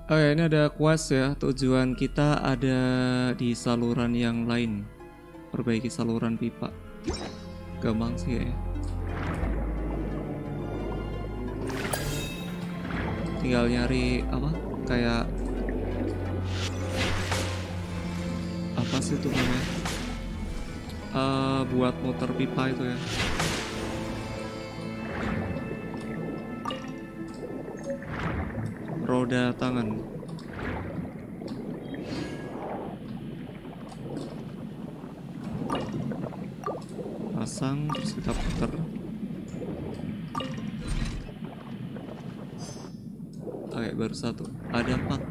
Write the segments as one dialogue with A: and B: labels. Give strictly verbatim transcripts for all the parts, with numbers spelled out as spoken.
A: Oh ya, ini ada quest ya. Tujuan kita ada di saluran yang lain. Perbaiki saluran pipa. Gampang sih ya. Tinggal nyari apa? Kayak apa sih itu namanya? Uh, buat muter pipa itu ya. Roda tangan. Pasang terus kita putar. Oke, baru satu. Ada empat.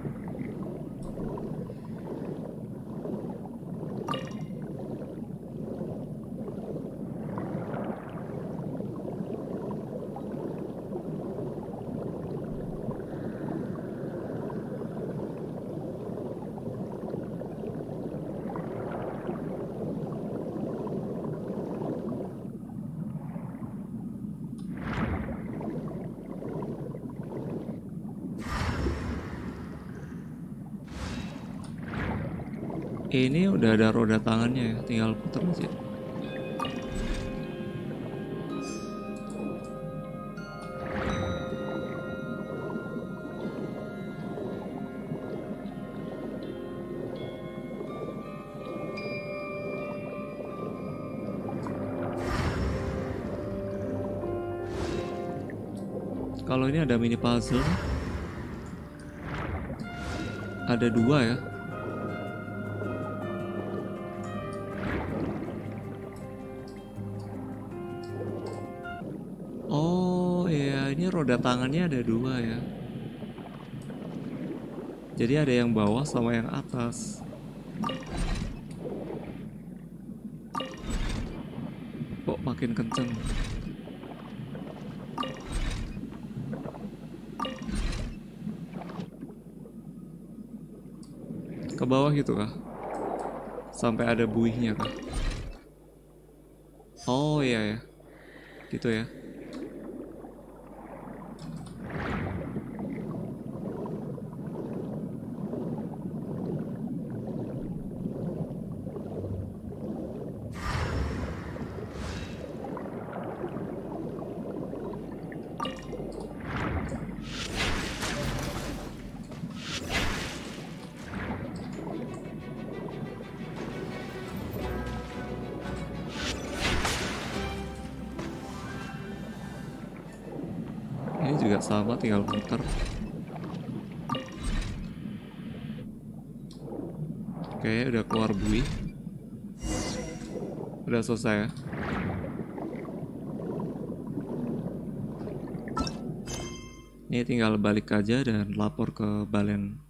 A: Ini udah ada roda tangannya ya, tinggal putar aja. Kalau ini ada mini puzzle, ada dua ya. Oh iya, ini roda tangannya ada dua ya. Jadi ada yang bawah sama yang atas. Kok makin kenceng? Ke bawah gitu kah? Sampai ada buihnya kah? Oh iya ya, gitu ya. Ini juga sama, tinggal putar. Oke, udah keluar buih. Udah selesai ya. Ini tinggal balik aja dan lapor ke Balen.